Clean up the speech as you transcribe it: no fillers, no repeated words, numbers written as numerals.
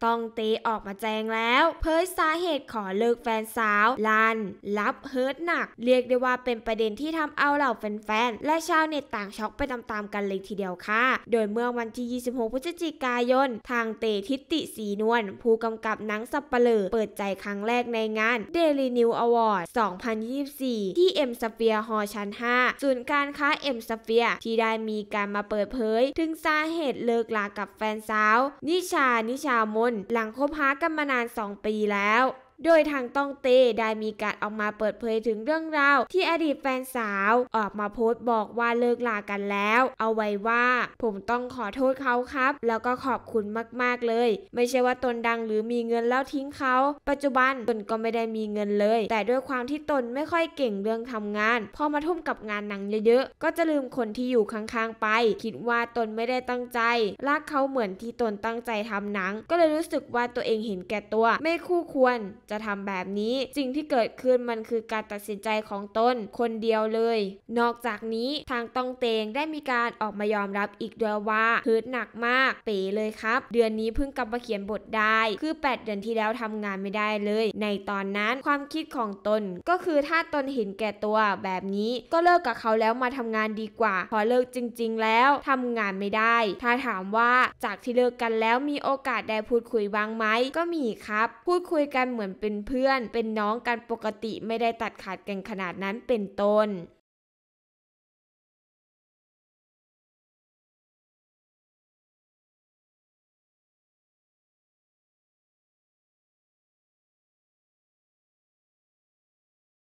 ต้องเตออกมาแจ้งแล้วเผยสาเหตุขอเลิกแฟนสาวลันรับเฮิร์ตหนักเรียกได้ว่าเป็นประเด็นที่ทำเอาเหล่าแฟนๆและชาวเน็ตต่างช็อกไปตามๆกันเลยทีเดียวค่ะโดยเมื่อวันที่26พฤศจิกายนทางเตทิติศรีนวลผู้กำกับหนังสัปเหร่อเปิดใจครั้งแรกในงาน Daily New Award 2024 ที่ M Sphere ฮอชั้น 5 ศูนย์การค้า M Sphere ที่ได้มีการมาเปิดเผยถึงสาเหตุเลิกลากับแฟนสาวนิชามนหลังคบหากันมานาน2 ปีแล้วโดยทางต้องเตได้มีการออกมาเปิดเผยถึงเรื่องราวที่อดีตแฟนสาวออกมาโพสต์บอกว่าเลิกลากันแล้วเอาไว้ว่าผมต้องขอโทษเขาครับแล้วก็ขอบคุณมากๆเลยไม่ใช่ว่าตนดังหรือมีเงินแล้วทิ้งเขาปัจจุบันตนก็ไม่ได้มีเงินเลยแต่ด้วยความที่ตนไม่ค่อยเก่งเรื่องทำงานพอมาทุ่มกับงานหนังเยอะๆก็จะลืมคนที่อยู่ข้างๆไปคิดว่าตนไม่ได้ตั้งใจรักเขาเหมือนที่ตนตั้งใจทำหนังก็เลยรู้สึกว่าตัวเองเห็นแก่ตัวไม่คู่ควรจะทำแบบนี้สิ่งที่เกิดขึ้นมันคือการตัดสินใจของตนคนเดียวเลยนอกจากนี้ทางต้องเตงได้มีการออกมายอมรับอีกด้วยว่าฮึดหนักมากเป๋เลยครับเดือนนี้เพิ่งกลับมาเขียนบทได้คือ8 เดือนที่แล้วทำงานไม่ได้เลยในตอนนั้นความคิดของตนก็คือถ้าตนเห็นแก่ตัวแบบนี้ก็เลิกกับเขาแล้วมาทำงานดีกว่าพอเลิกจริงๆแล้วทำงานไม่ได้ถ้าถามว่าจากที่เลิกกันแล้วมีโอกาสได้พูดคุยบ้างไหมก็มีครับพูดคุยกันเหมือนเป็นเพื่อนเป็นน้องกันปกติไม่ได้ตัดขาดกันขนาดนั้นเป็นต้น